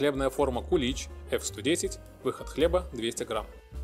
Хлебная форма кулич F110, выход хлеба 200 грамм.